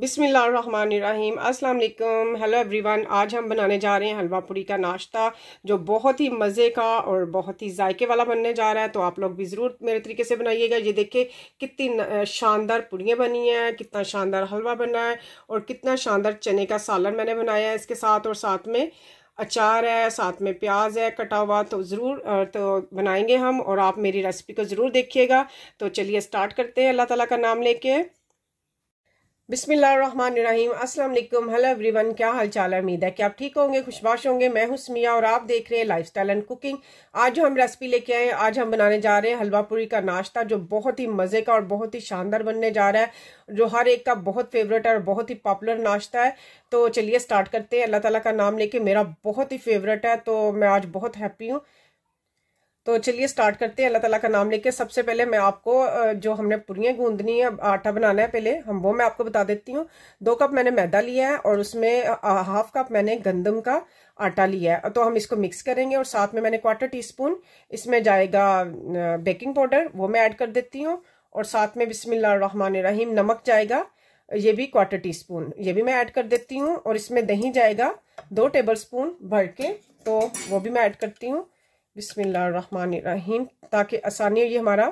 बिस्मिल्लाहिर्रहमानिर्रहीम। अस्सलाम वालेकुम। Hello everyone. आज हम बनाने जा रहे हैं हलवा पूरी का नाश्ता, जो बहुत ही मज़े का और बहुत ही जायके वाला बनने जा रहा है। तो आप लोग भी ज़रूर मेरे तरीके से बनाइएगा। ये देखिए कितनी शानदार पूरियाँ बनी हैं, कितना शानदार हलवा बना है और कितना शानदार चने का सालन मैंने बनाया है इसके साथ। और साथ में अचार है, साथ में प्याज है कटा हुआ। तो ज़रूर तो बनाएंगे हम, और आप मेरी रेसिपी को ज़रूर देखिएगा। तो चलिए स्टार्ट करते हैं अल्लाह ताला का नाम लेके। बिस्मिल्लाहिर्रहमानिर्रहीम। अस्सलाम वालेकुम। हेलो एवरीवन, क्या हाल चाल है? उम्मीद है कि आप ठीक होंगे, खुशबाश होंगे। मैं हूं स्मिया और आप देख रहे हैं लाइफस्टाइल एंड कुकिंग। आज जो हम रेसिपी लेके आए हैं, आज हम बनाने जा रहे हैं हलवा पूरी का नाश्ता, जो बहुत ही मज़े का और बहुत ही शानदार बनने जा रहा है, जो हर एक का बहुत फेवरेट है और बहुत ही पॉपुलर नाश्ता है। तो चलिए स्टार्ट करते हैं अल्लाह ताला का नाम लेके। मेरा बहुत ही फेवरेट है, तो मैं आज बहुत हैप्पी हूँ। तो चलिए स्टार्ट करते हैं अल्लाह ताला का नाम लेके। सबसे पहले मैं आपको जो हमने पूरियाँ गूंदनी है, आटा बनाना है पहले वो मैं आपको बता देती हूँ। 2 कप मैंने मैदा लिया है और उसमें हाफ कप मैंने गंदम का आटा लिया है। तो हम इसको मिक्स करेंगे, और साथ में मैंने 1/4 टीस्पून इसमें जाएगा बेकिंग पाउडर, वो मैं ऐड कर देती हूँ। और साथ में बिस्मिल्लाहिर्रहमानिर्रहीम नमक जाएगा, ये भी 1/4 टीस्पून, ये भी मैं ऐड कर देती हूँ। और इसमें दही जाएगा 2 टेबल स्पून भर के, तो वो भी मैं ऐड करती हूँ बिस्मिल्लाहिर्रहमानिर्रहीम, ताकि आसानी हो। ये हमारा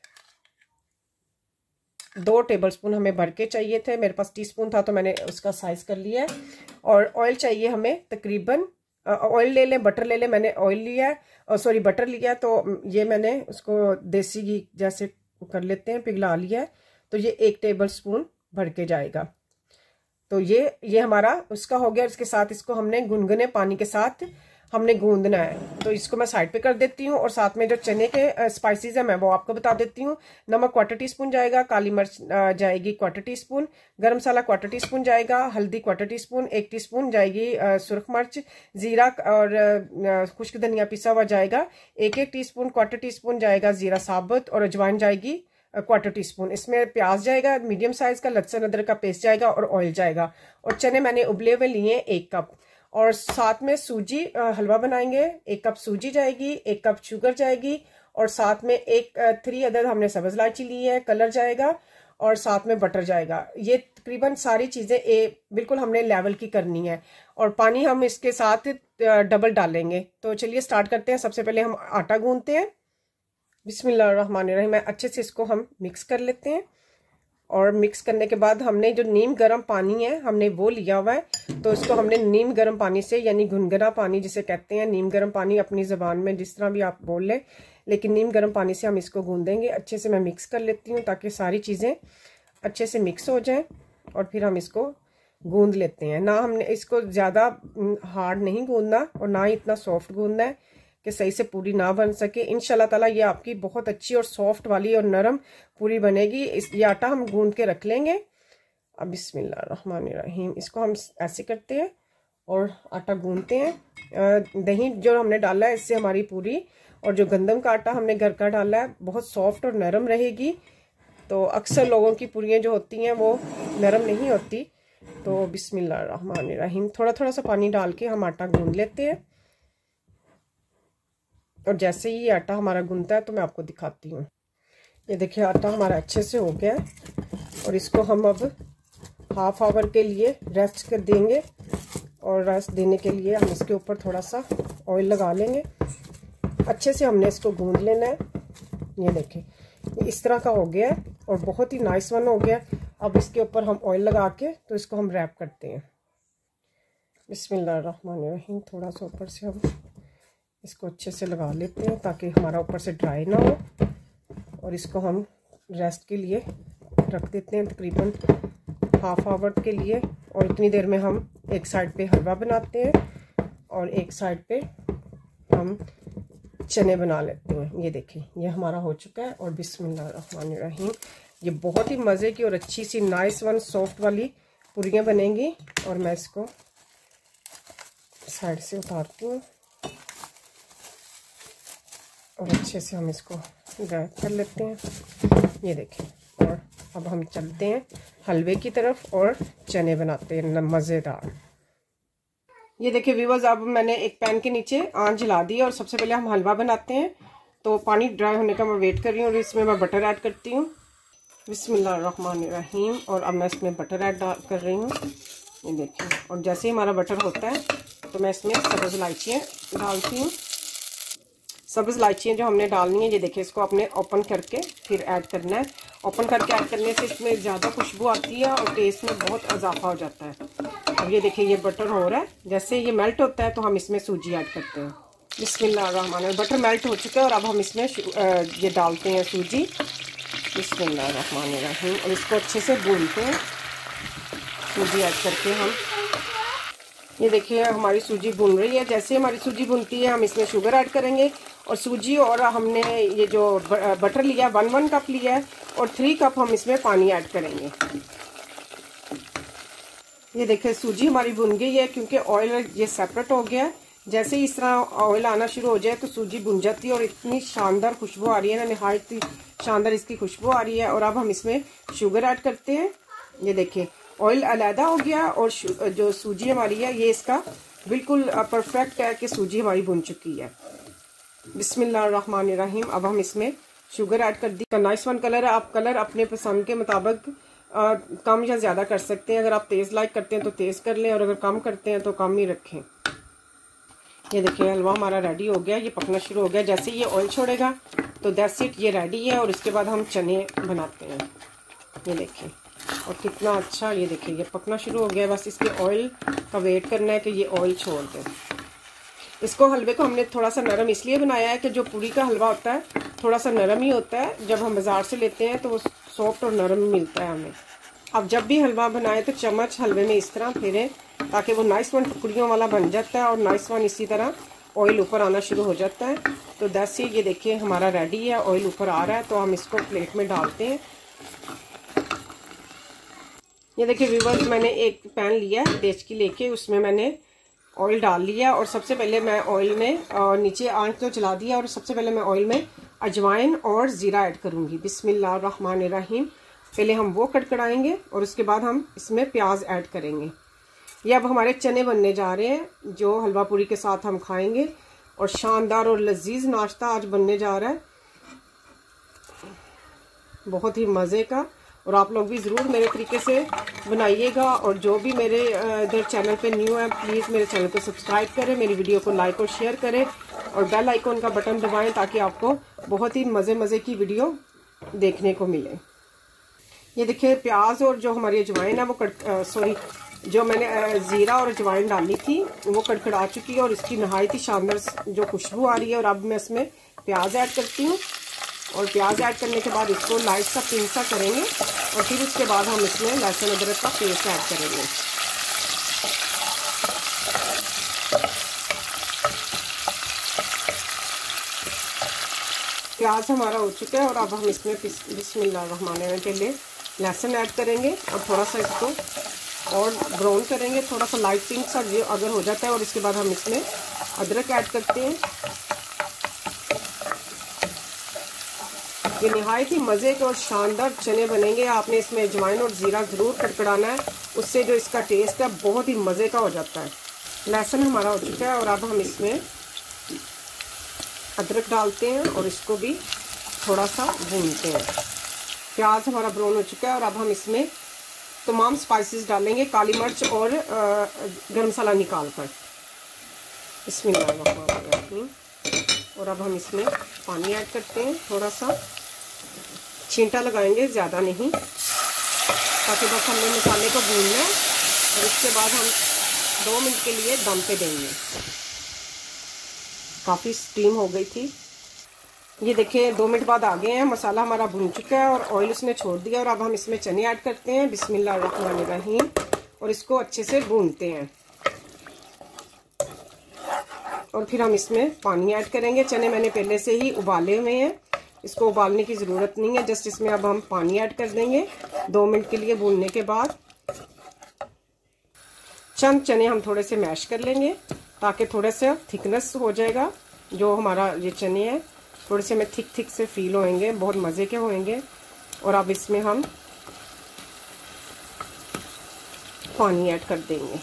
2 टेबल स्पून हमें भर के चाहिए थे, मेरे पास टीस्पून था तो मैंने उसका साइज कर लिया है। और ऑयल चाहिए हमें तकरीबन, ऑयल ले लें, बटर ले लें। मैंने ऑयल लिया है, सॉरी बटर लिया है, तो ये मैंने उसको देसी घी जैसे कर लेते हैं, पिघला लिया है। तो ये 1 टेबल स्पून भर के जाएगा। तो ये हमारा उसका हो गया। इसके साथ इसको हमने गुनगुने पानी के साथ हमने गूंदना है, तो इसको मैं साइड पे कर देती हूँ। और साथ में जो चने के स्पाइसेस है मैं वो आपको बता देती हूँ। नमक 1/4 टीस्पून जाएगा, काली मिर्च जाएगी 1/4 टीस्पून, गरम मसाला 1/4 टीस्पून जाएगा, हल्दी 1/4 टीस्पून, 1 टीस्पून जाएगी सुरख मिर्च, जीरा और खुश्क धनिया पिसा हुआ जाएगा 1-1 टीस्पून, 1/4 टीस्पून जाएगा जीरा साबुत, और अजवाइन जाएगी 1/4 टीस्पून। इसमें प्याज जाएगा मीडियम साइज का, लहसुन अदरक का पेस्ट जाएगा, और ऑयल जाएगा। और चने मैंने उबले हुए लिए 1 कप। और साथ में सूजी हलवा बनाएंगे, 1 कप सूजी जाएगी, 1 कप शुगर जाएगी, और साथ में 3 अदद हमने सब्ज इलायची ली है, कलर जाएगा, और साथ में बटर जाएगा। ये तकरीबन सारी चीज़ें बिल्कुल हमने लेवल की करनी है। और पानी हम इसके साथ डबल डालेंगे। तो चलिए स्टार्ट करते हैं। सबसे पहले हम आटा गूंथते हैं बिस्मिल्लाहिर्रहमानिर्रहीम। अच्छे से इसको हम मिक्स कर लेते हैं। और मिक्स करने के बाद हमने जो नीम गर्म पानी है हमने वो लिया हुआ है, तो इसको हमने नीम गर्म पानी से, यानी गुनगुना पानी जिसे कहते हैं, नीम गर्म पानी अपनी ज़बान में जिस तरह भी आप बोल लें, लेकिन नीम गर्म पानी से हम इसको गूंदेंगे। अच्छे से मैं मिक्स कर लेती हूँ ताकि सारी चीज़ें अच्छे से मिक्स हो जाएं। और फिर हम इसको गूंद लेते हैं। ना हमने इसको ज़्यादा हार्ड नहीं गूंदना और ना ही इतना सॉफ्ट गूंदना है कि सही से पूरी ना बन सके। इंशाल्लाह ताला ये आपकी बहुत अच्छी और सॉफ्ट वाली और नरम पूरी बनेगी। ये आटा हम गूंद के रख लेंगे। अब बिस्मिल्लाहिर्रहमानिर्रहीम इसको हम ऐसे करते हैं और आटा गूंदते हैं। दही जो हमने डाला है इससे हमारी पूरी, और जो गंदम का आटा हमने घर का डाला है, बहुत सॉफ्ट और नरम रहेगी। तो अक्सर लोगों की पूरियाँ जो होती हैं वो नरम नहीं होती। तो बिस्मिल्लाहिर्रहमानिर्रहीम थोड़ा थोड़ा सा पानी डाल के हम आटा गूंद लेते हैं। और जैसे ही आटा हमारा गूंथता है तो मैं आपको दिखाती हूँ। ये देखिए आटा हमारा अच्छे से हो गया है, और इसको हम अब हाफ आवर के लिए रेस्ट कर देंगे। और रेस्ट देने के लिए हम इसके ऊपर थोड़ा सा ऑयल लगा लेंगे। अच्छे से हमने इसको गूंद लेना है। ये देखिए इस तरह का हो गया है और बहुत ही नाइस वन हो गया। अब इसके ऊपर हम ऑयल लगा के तो इसको हम रैप करते हैं बिस्मिल्लाहिर्रहमानिर्रहीम। थोड़ा सा ऊपर से हम इसको अच्छे से लगा लेते हैं ताकि हमारा ऊपर से ड्राई ना हो। और इसको हम रेस्ट के लिए रख देते हैं तकरीबन हाफ आवर के लिए। और इतनी देर में हम एक साइड पे हलवा बनाते हैं और एक साइड पे हम चने बना लेते हैं। ये देखिए ये हमारा हो चुका है। और बिस्मिल्लाहिर्रहमानिर्रहीम ये बहुत ही मज़े की और अच्छी सी नाइस वन सॉफ्ट वाली पूरियाँ बनेंगी। और मैं इसको साइड से उतारती हूँ और अच्छे से हम इसको ड्राई कर लेते हैं। ये देखें। और अब हम चलते हैं हलवे की तरफ और चने बनाते हैं मज़ेदार। ये देखिए व्यूअर्स, अब मैंने एक पैन के नीचे आंच जला दी और सबसे पहले हम हलवा बनाते हैं। तो पानी ड्राई होने का मैं वेट कर रही हूँ और इसमें मैं बटर ऐड करती हूँ। बिस्मिल्लाहिर्रहमानिर्रहीम। और अब मैं इसमें बटर ऐड कर रही हूँ, ये देखिए। और जैसे ही हमारा बटर होता है तो मैं इसमें सब्ज़ इलायचियाँ डालती हूँ। सब्ज़ इलायचियाँ जो हमने डालनी है, ये देखिए, इसको आपने ओपन करके फिर ऐड करना है। ओपन करके ऐड करने से इसमें ज़्यादा खुशबू आती है और टेस्ट में बहुत इजाफा हो जाता है। अब ये देखिए, ये बटर हो रहा है। जैसे ये मेल्ट होता है तो हम इसमें सूजी ऐड करते हैं। बिस्मिल्लाहिर्रहमानिर्रहीम। बटर मेल्ट हो चुका है और अब हम इसमें ये डालते हैं सूजी। बिस्मिल्लाहिर्रहमानिर्रहीम। और इसको अच्छे से भूनते हैं सूजी ऐड करके हम। ये देखिए, हमारी सूजी भुन रही है। जैसे हमारी सूजी भुनती है हम इसमें शुगर ऐड करेंगे। और सूजी और हमने ये जो बटर लिया 1 कप लिया है और 3 कप हम इसमें पानी ऐड करेंगे। ये देखिए, सूजी हमारी भुन गई है क्योंकि ऑयल ये सेपरेट हो गया है। जैसे ही इस तरह ऑयल आना शुरू हो जाए तो सूजी भुन जाती है और इतनी शानदार खुशबू आ रही है ना, निहायत ही शानदार इसकी खुशबू आ रही है। और अब हम इसमें शुगर ऐड करते हैं। ये देखिए, ऑयल अलहदा हो गया और जो सूजी हमारी है ये इसका बिल्कुल परफेक्ट है कि सूजी हमारी भुन चुकी है। बिस्मिल्लाहिर्रहमानिर्रहीम। अब हम इसमें शुगर ऐड कर दी। नाइस वन कलर है। आप कलर अपने पसंद के मुताबिक कम या ज़्यादा कर सकते हैं। अगर आप तेज़ लाइक करते हैं तो तेज़ कर लें और अगर कम करते हैं तो कम ही रखें। ये देखिए, हलवा हमारा रेडी हो गया, ये पकना शुरू हो गया। जैसे ये ऑयल छोड़ेगा तो दैट्स इट, ये रेडी है। और इसके बाद हम चने बनाते हैं। ये देखिए, और कितना अच्छा, ये देखिए, ये पकना शुरू हो गया। बस इसके ऑयल का वेट करना है कि ये ऑयल छोड़ दे। इसको हलवे को हमने थोड़ा सा नरम इसलिए बनाया है कि जो पूरी का हलवा होता है थोड़ा सा नरम ही होता है। जब हम बाज़ार से लेते हैं तो वो सॉफ्ट और नरम मिलता है हमें। अब जब भी हलवा बनाए तो चम्मच हलवे में इस तरह फेरें ताकि वो नाइस वन टुकड़ियों वाला बन जाता है और नाइस वन इसी तरह ऑयल ऊपर आना शुरू हो जाता है। तो दैट्स इट, ये देखिए हमारा रेडी है, ऑयल ऊपर आ रहा है। तो हम इसको प्लेट में डालते हैं। ये देखिए व्यूअर्स, मैंने एक पैन लिया है डेचकी लेके, उसमें मैंने ऑयल डाल लिया। और सबसे पहले मैं ऑयल में नीचे आंच तो चला दिया और सबसे पहले मैं ऑयल में अजवाइन और ज़ीरा ऐड करूँगी। बिस्मिल्लाहिर्रहमानिर्रहीम। पहले हम वो कड़कड़ाएंगे और उसके बाद हम इसमें प्याज ऐड करेंगे। ये अब हमारे चने बनने जा रहे हैं जो हलवा पूरी के साथ हम खाएंगे। और शानदार और लजीज नाश्ता आज बनने जा रहा है, बहुत ही मज़े का। और आप लोग भी ज़रूर मेरे तरीके से बनाइएगा। और जो भी मेरे इधर चैनल पे न्यू है प्लीज़ मेरे चैनल को सब्सक्राइब करें, मेरी वीडियो को लाइक और शेयर करें और बेल आइकॉन का बटन दबाएं ताकि आपको बहुत ही मज़े की वीडियो देखने को मिले। ये देखिए, प्याज और जो हमारी अजवाइन है वो जो मैंने ज़ीरा और अजवाइन डाली थी वो कड़कड़ा चुकी है और इसकी नहायत ही शानदार जो खुशबू आ रही है। और अब मैं इसमें प्याज ऐड करती हूँ। और प्याज ऐड करने के बाद इसको लाइट सा पिंक सा करेंगे और फिर उसके बाद हम इसमें लहसुन अदरक का पेस्ट ऐड करेंगे। प्याज हमारा हो चुका है और अब हम इसमें बिस्मिल्लाहिर्रहमानिर्रहीम पहले लहसुन ऐड करेंगे और थोड़ा सा इसको और ब्राउन करेंगे, थोड़ा सा लाइट पिंक सा अगर हो जाता है। और इसके बाद हम इसमें अदरक ऐड करते हैं। ये निहायत ही मज़े के और शानदार चने बनेंगे। आपने इसमें अजवाइन और ज़ीरा ज़रूर कड़कड़ाना है, उससे जो इसका टेस्ट है बहुत ही मज़े का हो जाता है। लहसुन हमारा हो चुका है और अब हम इसमें अदरक डालते हैं और इसको भी थोड़ा सा भूनते हैं। प्याज हमारा ब्राउन हो चुका है और अब हम इसमें तमाम स्पाइसेस डालेंगे, काली मिर्च और गरम मसाला निकाल कर। बिस्मिल्लाहिर्रहमानिर्रहीम। और अब हम इसमें पानी ऐड करते हैं, थोड़ा सा छींटा लगाएंगे, ज़्यादा नहीं, ताकि बस हमने मसाले को भूनना है। और इसके बाद हम 2 मिनट के लिए दम पे देंगे। काफ़ी स्टीम हो गई थी। ये देखिए 2 मिनट बाद आ गए हैं, मसाला हमारा भून चुका है और ऑयल उसने छोड़ दिया। और अब हम इसमें चने ऐड करते हैं। बिस्मिल्लाहिर्रहमानिर्रहीम। और इसको अच्छे से भूनते हैं और फिर हम इसमें पानी ऐड करेंगे। चने मैंने पहले से ही उबाले हुए हैं, इसको उबालने की ज़रूरत नहीं है। जस्ट इसमें अब हम पानी ऐड कर देंगे 2 मिनट के लिए भूनने के बाद। चंद चने हम थोड़े से मैश कर लेंगे ताकि थोड़ा सा थिकनेस हो जाएगा। जो हमारा ये चने हैं थोड़े से हमें थिक से फील होंगे, बहुत मज़े के होंगे। और अब इसमें हम पानी ऐड कर देंगे।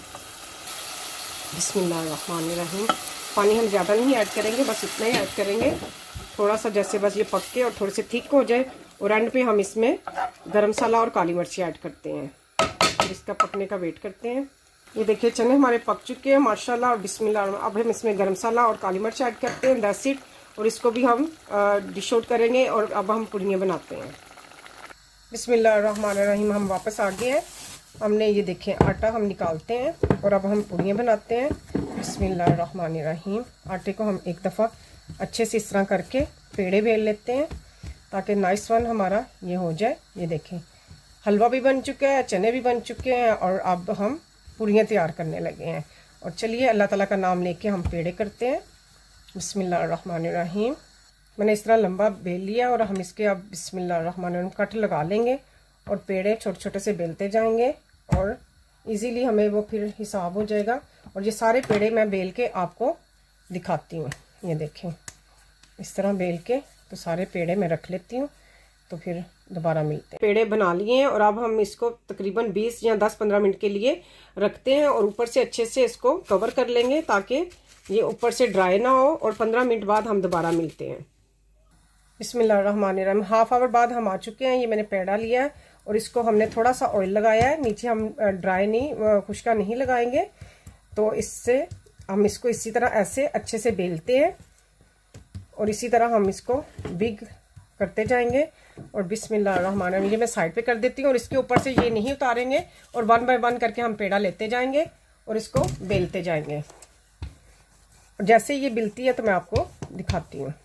बिस्मिल्लाहिर्रहमानिर्रहीम। पानी हम ज़्यादा नहीं ऐड करेंगे, बस इतना ही ऐड करेंगे, थोड़ा सा, जैसे बस ये पक के और थोड़े से थिक हो जाए और एंड पे हम इसमें गरम मसाला और काली मिर्ची ऐड करते हैं। इसका पकने का वेट करते हैं। ये देखिए चने हमारे पक चुके हैं माशाल्लाह। और बिस्मिल्लाह, अब हम इसमें गरम मसाला और काली मिर्च ऐड करते हैं, दैट्स इट। और इसको भी हम डिश आउट करेंगे। और अब हम पूड़ियाँ बनाते हैं। बिस्मिल्लाहिर्रहमानिर्रहीम, हम वापस आ गए हैं। हमने ये देखें आटा हम निकालते हैं और अब हम पूड़ियाँ बनाते हैं। बिस्मिल्लाहिर्रहमानिर्रहीम, आटे को हम एक दफ़ा अच्छे से इस तरह करके पेड़े बेल लेते हैं ताकि नाइस वन हमारा ये हो जाए। ये देखें हलवा भी बन चुका है, चने भी बन चुके हैं और अब हम पूड़ियाँ तैयार करने लगे हैं। और चलिए अल्लाह ताला का नाम लेके हम पेड़े करते हैं। बिस्मिल्लाहिर्रहमानिर्रहीम, मैंने इस तरह लंबा बेल लिया और हम इसके अब बिस्मिल्लाहिर्रहमानिर्रहीम कट लगा लेंगे और पेड़े छोटे छोटे से बेलते जाएंगे और इजीली हमें वो फिर हिसाब हो जाएगा। और ये सारे पेड़े मैं बेल के आपको दिखाती हूँ। ये देखें इस तरह बेल के तो सारे पेड़े मैं रख लेती हूँ, तो फिर दोबारा मिलते हैं। पेड़े बना लिए हैं और अब हम इसको तकरीबन 20 या 10-15 मिनट के लिए रखते हैं और ऊपर से अच्छे से इसको कवर कर लेंगे ताकि ये ऊपर से ड्राई ना हो। और 15 मिनट बाद हम दोबारा मिलते हैं। बिस्मिल्लाहिर्रहमानिर्रहीम, हाफ आवर बाद हम आ चुके हैं। ये मैंने पेड़ा लिया है और इसको हमने थोड़ा सा ऑयल लगाया है। नीचे हम ड्राई नहीं, खुश्का नहीं लगाएंगे। तो इससे हम इसको इसी तरह ऐसे अच्छे से बेलते हैं और इसी तरह हम इसको बिग करते जाएंगे। और बिस्मिल्लाहिर्रहमानिर्रहीम, ये मैं साइड पे कर देती हूँ और इसके ऊपर से ये नहीं उतारेंगे और 1 बाय 1 करके हम पेड़ा लेते जाएंगे और इसको बेलते जाएंगे। और जैसे ये बिलती है तो मैं आपको दिखाती हूँ।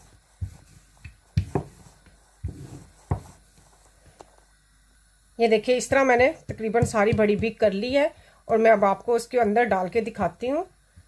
ये देखिए इस तरह मैंने तकरीबन सारी बड़ी बिग कर ली है और मैं अब आपको उसके अंदर डाल के दिखाती हूँ।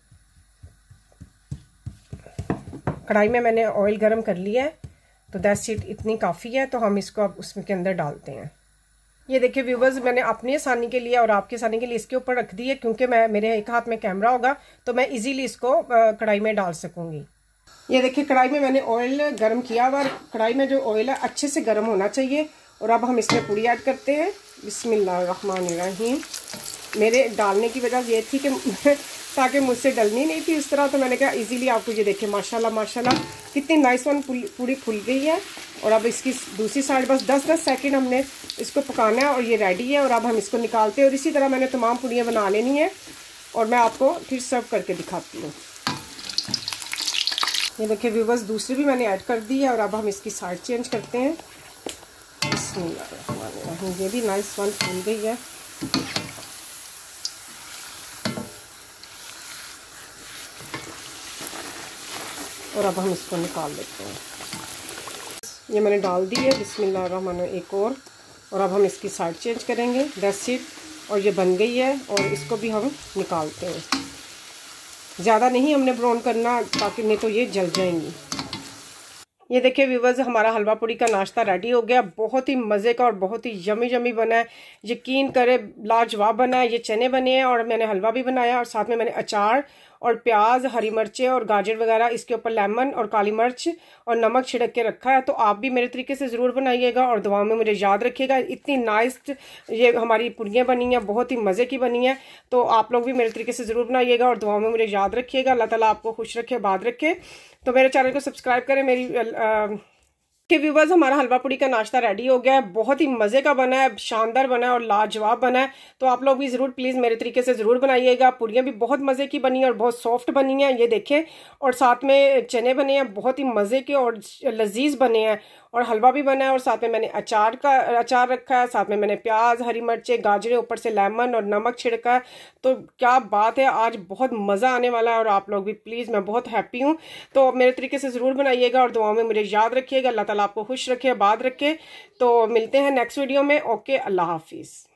कढ़ाई में मैंने ऑयल गरम कर लिया है, तो दैट्स इट, इतनी काफ़ी है। तो हम इसको अब उसमें के अंदर डालते हैं। ये देखिए व्यूवर्स, मैंने अपनी आसानी के लिए और आपकी आसानी के लिए इसके ऊपर रख दी है क्योंकि मेरे एक हाथ में कैमरा होगा तो मैं इजीली इसको कढ़ाई में डाल सकूंगी। ये देखिए कढ़ाई में मैंने ऑयल गरम किया हुआ। कढ़ाई में जो ऑयल है अच्छे से गर्म होना चाहिए। और अब हम इसमें पूड़ी ऐड करते हैं। बिस्मिल्लाहिर्रहमानिर्रहीम, मेरे डालने की वजह ये थी कि ताकि मुझसे डलनी नहीं थी इस तरह, तो मैंने कहा इजीली आपको ये देखिए माशाल्लाह माशाल्लाह कितनी नाइस वन पूरी फूल गई है। और अब इसकी दूसरी साइड बस 10-10 सेकंड हमने इसको पकाना है और ये रेडी है। और अब हम इसको निकालते हैं और इसी तरह मैंने तमाम पूड़ियाँ बना लेनी है और मैं आपको फिर सर्व करके दिखाती हूँ। ये देखिए व्यूवर्स, दूसरी भी मैंने ऐड कर दी है और अब हम इसकी साइड चेंज करते हैं। बिस्मिल्लाहिर्रहमानिर्रहीम, ये भी नाइस वन फूल गई है। और अब हम इसको निकाल लेते हैं। ये मैंने डाल दी है। बिस्मिल्लाहिर्रहमानिर्रहीम, एक और अब हम इसकी साइड चेंज करेंगे, दैट्स इट। और ये बन गई है और इसको भी हम निकालते हैं। ज़्यादा नहीं हमने ब्राउन करना ताकि नहीं तो ये जल जाएंगी। ये देखिए व्यूवर्स, हमारा हलवा पूड़ी का नाश्ता रेडी हो गया। बहुत ही मज़े का और बहुत ही यमी यमी बना है, यकीन करें लाजवाब बना है। ये चने बने हैं और मैंने हलवा भी बनाया और साथ में मैंने अचार और प्याज, हरी मिर्चें और गाजर वगैरह, इसके ऊपर लेमन और काली मिर्च और नमक छिड़क के रखा है। तो आप भी मेरे तरीके से ज़रूर बनाइएगा और दुआ में मुझे याद रखिएगा। इतनी नाइस ये हमारी पूड़ियाँ बनी हैं, बहुत ही मज़े की बनी हैं। तो आप लोग भी मेरे तरीके से ज़रूर बनाइएगा और दुआ में मुझे याद रखिएगा। अल्लाह ताला आपको खुश रखे, आबाद रखे। तो मेरे चैनल को सब्सक्राइब करें। मेरी कि व्यूवर्स, हमारा हलवा पूड़ी का नाश्ता रेडी हो गया है। बहुत ही मज़े का बना है, शानदार बना है और लाजवाब बना है। तो आप लोग भी ज़रूर प्लीज़ मेरे तरीके से ज़रूर बनाइएगा। पूड़ियाँ भी बहुत मज़े की बनी है और बहुत सॉफ्ट बनी हैं, ये देखें। और साथ में चने बने हैं, बहुत ही मज़े के और लजीज बने हैं। और हलवा भी बना है और साथ में मैंने अचार रखा है। साथ में मैंने प्याज, हरी मिर्चें, गाजरें, ऊपर से लेमन और नमक छिड़का है। तो क्या बात है, आज बहुत मज़ा आने वाला है। और आप लोग भी प्लीज़, मैं बहुत हैप्पी हूँ। तो मेरे तरीके से ज़रूर बनाइएगा और दुआओं में मुझे याद रखिएगा। अल्लाह ताला आपको खुश रखे, आबाद रखे। तो मिलते हैं नेक्स्ट वीडियो में। ओके, अल्लाह हाफिज़।